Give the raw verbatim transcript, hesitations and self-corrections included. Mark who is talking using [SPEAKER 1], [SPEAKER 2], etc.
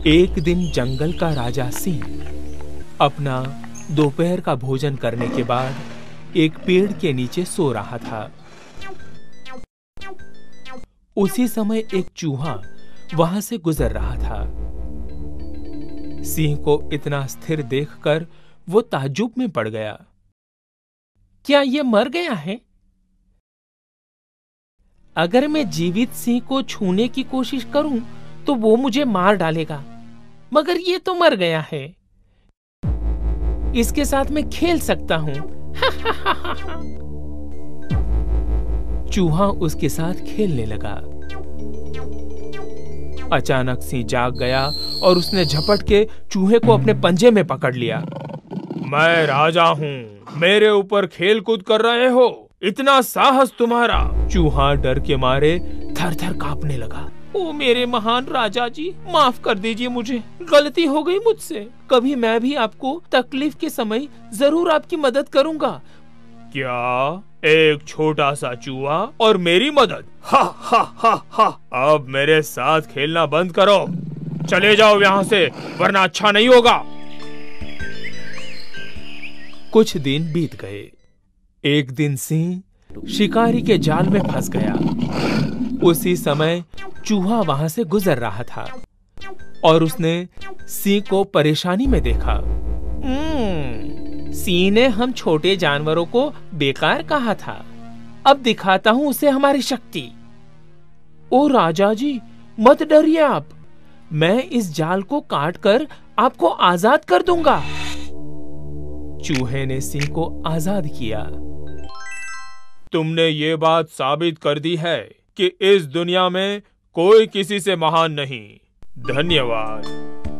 [SPEAKER 1] एक दिन जंगल का राजा सिंह अपना दोपहर का भोजन करने के बाद एक पेड़ के नीचे सो रहा था। उसी समय एक चूहा वहां से गुजर रहा था। सिंह को इतना स्थिर देखकर वो ताज्जुब में पड़ गया। क्या ये मर गया है? अगर मैं जीवित सिंह को छूने की कोशिश करूं तो वो मुझे मार डालेगा, मगर ये तो मर गया है। इसके साथ मैं खेल सकता हूं। चूहा उसके साथ खेलने लगा। अचानक सिंह जाग गया और उसने झपट के चूहे को अपने पंजे में पकड़ लिया। मैं राजा हूँ, मेरे ऊपर खेल कूद कर रहे हो, इतना साहस तुम्हारा? चूहा डर के मारे थर थर कांपने लगा। ओ मेरे महान राजा जी, माफ कर दीजिए, मुझे गलती हो गई मुझसे। कभी मैं भी आपको तकलीफ के समय जरूर आपकी मदद करूंगा। क्या? एक छोटा सा चूहा और मेरी मदद? हा हा हा हा। अब मेरे साथ खेलना बंद करो, चले जाओ यहाँ से, वरना अच्छा नहीं होगा। कुछ दिन बीत गए। एक दिन सिंह शिकारी के जाल में फंस गया। उसी समय चूहा वहां से गुजर रहा था और उसने सिंह को परेशानी में देखा। सिंह ने हम छोटे जानवरों को बेकार कहा था, अब दिखाता हूं उसे हमारी शक्ति। ओ राजा जी, मत डरिए आप, मैं इस जाल को काटकर आपको आजाद कर दूंगा। चूहे ने सिंह को आजाद किया। तुमने ये बात साबित कर दी है कि इस दुनिया में कोई किसी से महान नहीं। धन्यवाद।